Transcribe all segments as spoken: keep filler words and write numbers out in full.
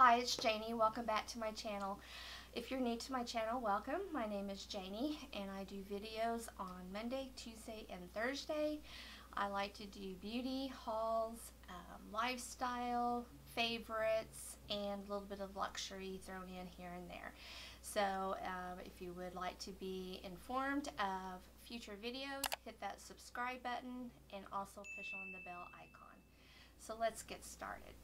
Hi, it's Janie. Welcome back to my channel. If you're new to my channel, welcome. My name is Janie and I do videos on Monday, Tuesday, and Thursday. I like to do beauty, hauls, um, lifestyle, favorites, and a little bit of luxury thrown in here and there. So um, if you would like to be informed of future videos, hit that subscribe button and also push on the bell icon. So let's get started.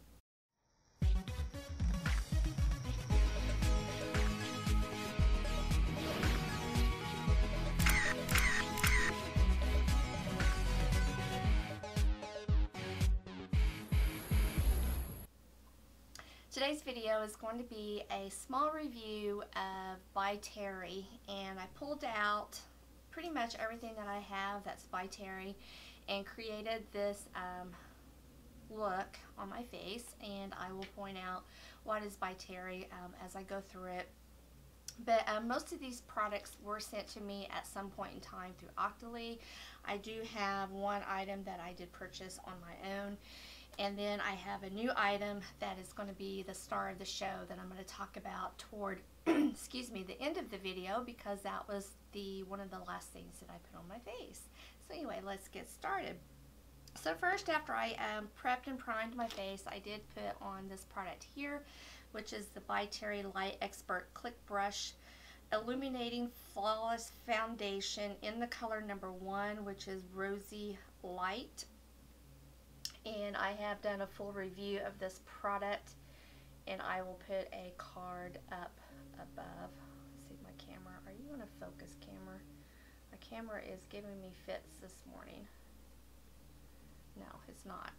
Today's video is going to be a small review of By Terry, and I pulled out pretty much everything that I have that's by Terry and created this um, look on my face, and I will point out what is by Terry um, as I go through it. But um, most of these products were sent to me at some point in time through Octoly. I do have one item that I did purchase on my own. And then I have a new item that is going to be the star of the show that I'm going to talk about toward, excuse me, the end of the video, because that was the one of the last things that I put on my face. So anyway, let's get started. So first, after I um, prepped and primed my face, I did put on this product here, which is the By Terry Light Expert Click Brush Illuminating Flawless Foundation in the color number one, which is Rosy Light. And I have done a full review of this product, and I will put a card up above. Let's see my camera. Are you on a focus camera? My camera is giving me fits this morning. No, it's not.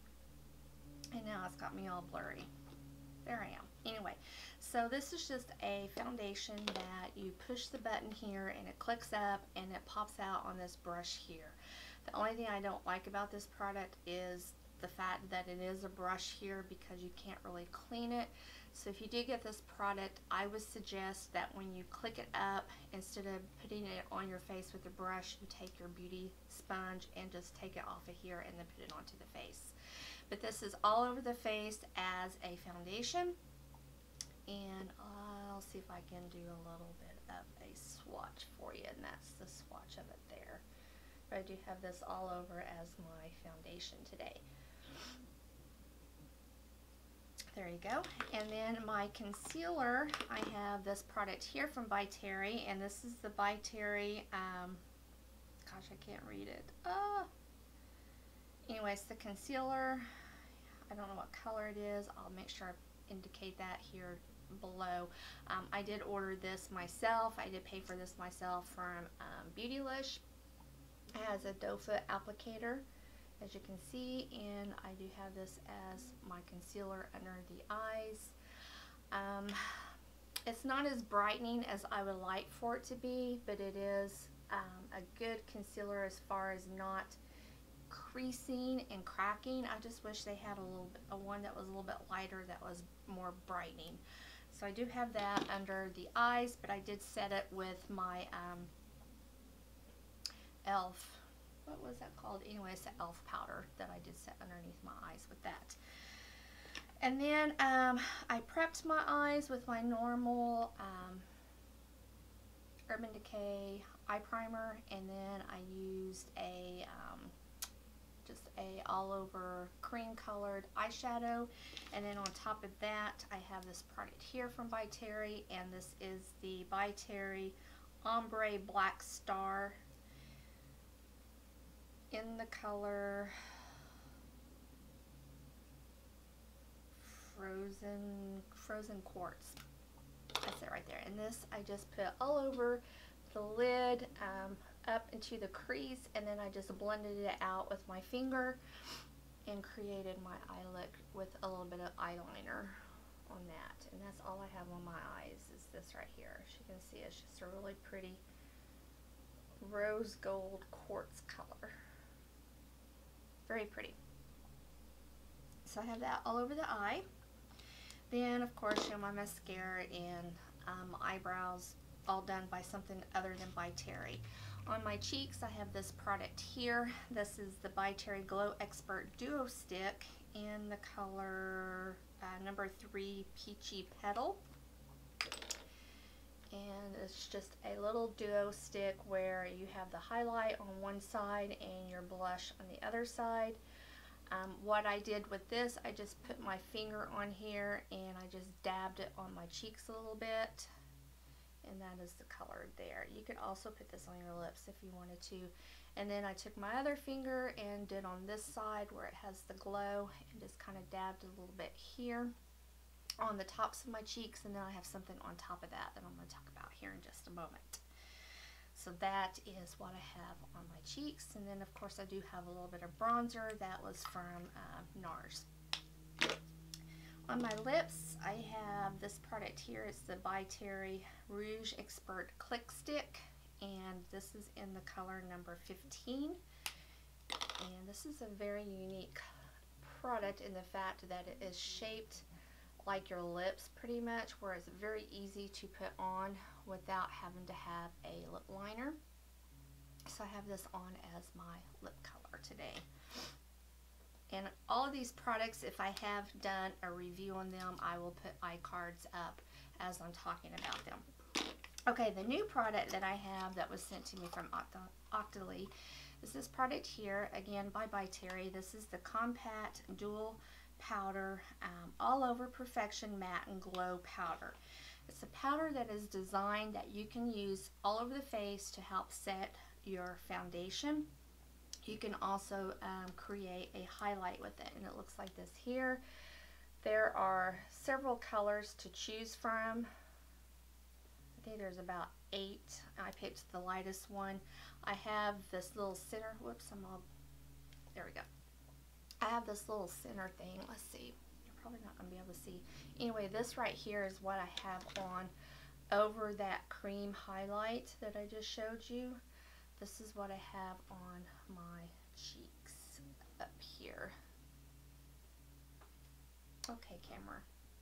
And now it's got me all blurry. There I am. Anyway, so this is just a foundation that you push the button here and it clicks up and it pops out on this brush here. The only thing I don't like about this product is the fact that it is a brush here, because you can't really clean it. So if you do get this product, I would suggest that when you click it up, instead of putting it on your face with a brush, you take your beauty sponge and just take it off of here and then put it onto the face. But this is all over the face as a foundation, and I'll see if I can do a little bit of a swatch for you, and that's the swatch of it there. But I do have this all over as my foundation today. There you go. And then my concealer, I have this product here from By Terry, and this is the By Terry, um, gosh, I can't read it. Oh. Anyways, the concealer, I don't know what color it is. I'll make sure I indicate that here below. Um, I did order this myself. I did pay for this myself from um, Beautylish. It has a doe foot applicator, as you can see, and I do have this as my concealer under the eyes. Um, it's not as brightening as I would like for it to be, but it is um, a good concealer as far as not creasing and cracking. I just wish they had a little bit, a one that was a little bit lighter, that was more brightening. So I do have that under the eyes, but I did set it with my um, e l f, what was that called? Anyways, the e l f powder that I did set underneath my eyes with that. And then um, I prepped my eyes with my normal um, Urban Decay eye primer, and then I used a um, just a all over cream colored eyeshadow, and then on top of that I have this product here from By Terry, and this is the By Terry Ombre Black Star in the color Frozen Frozen Quartz. That's it right there. And this I just put all over the lid, um, up into the crease, and then I just blended it out with my finger and created my eye look with a little bit of eyeliner on that. And that's all I have on my eyes, is this right here. As you can see, it's just a really pretty rose gold quartz color. Very pretty. So I have that all over the eye. Then of course, you know, my mascara and um, eyebrows, all done by something other than By Terry. On my cheeks, I have this product here. This is the By Terry Glow Expert Duo Stick in the color uh, number three Peachy Petal. And it's just a little duo stick where you have the highlight on one side and your blush on the other side. Um, what I did with this, I just put my finger on here and I just dabbed it on my cheeks a little bit. And that is the color there. You could also put this on your lips if you wanted to. And then I took my other finger and did on this side where it has the glow and just kind of dabbed a little bit here on the tops of my cheeks, and then I have something on top of that that I'm going to talk about here in just a moment. So that is what I have on my cheeks, and then of course I do have a little bit of bronzer that was from uh, NARS. On my lips I have this product here. It's the By Terry Rouge Expert Click Stick, and this is in the color number fifteen, and this is a very unique product in the fact that it is shaped like your lips pretty much, where it's very easy to put on without having to have a lip liner. So I have this on as my lip color today. And all of these products, if I have done a review on them, I will put iCards up as I'm talking about them. Okay, the new product that I have that was sent to me from Octoly is this product here, again by By Terry. This is the Compact Dual Powder um, All Over Perfection Matte and Glow Powder. It's a powder that is designed that you can use all over the face to help set your foundation. You can also um, create a highlight with it, and it looks like this here. There are several colors to choose from. I think there's about eight. I picked the lightest one. I have this little center, whoops, I'm all, there we go. I have this little center thing. Let's see. You're probably not going to be able to see. Anyway, this right here is what I have on over that cream highlight that I just showed you. This is what I have on my cheeks up here. Okay, camera.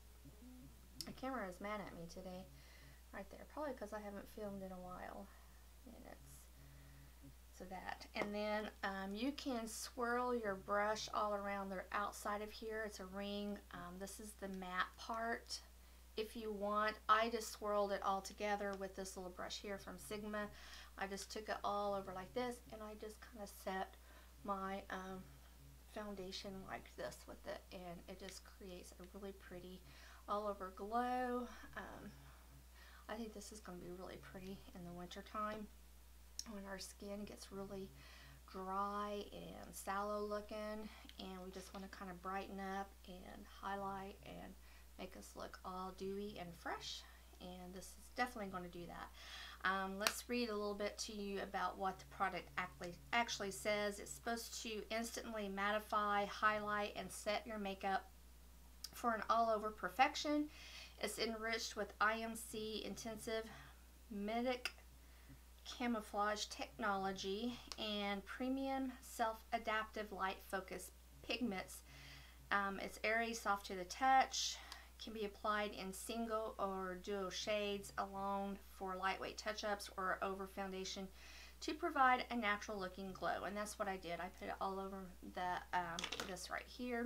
My camera is mad at me today. Right there. Probably because I haven't filmed in a while. And it's so that. And then um, you can swirl your brush all around the outside of here. It's a ring. Um, this is the matte part. If you want, I just swirled it all together with this little brush here from Sigma. I just took it all over like this, and I just kind of set my um, foundation like this with it, and it just creates a really pretty all over glow. Um, I think this is going to be really pretty in the winter time when our skin gets really dry and sallow looking, and we just want to kind of brighten up and highlight and make us look all dewy and fresh, and this is definitely going to do that. Um, let's read a little bit to you about what the product actually, actually says. It's supposed to instantly mattify, highlight, and set your makeup for an all-over perfection. It's enriched with I M C intensive Medic camouflage technology and premium self-adaptive light focus pigments. Um, it's airy, soft to the touch, can be applied in single or duo shades alone for lightweight touch-ups or over foundation to provide a natural looking glow. And that's what I did. I put it all over the um, this right here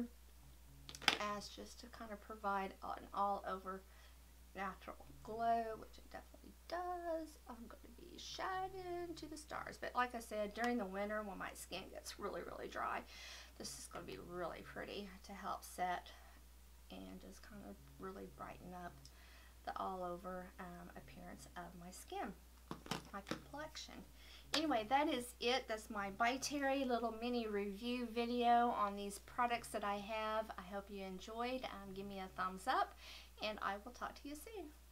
as just to kind of provide an all over natural glow, which it definitely does. I'm going to be shining to the stars. But like I said, during the winter when my skin gets really, really dry, this is going to be really pretty to help set and just kind of really brighten up the all over um, appearance of my skin, my complexion. Anyway, that is it. That's my By Terry little mini review video on these products that I have. I hope you enjoyed. Um, give me a thumbs up, and I will talk to you soon.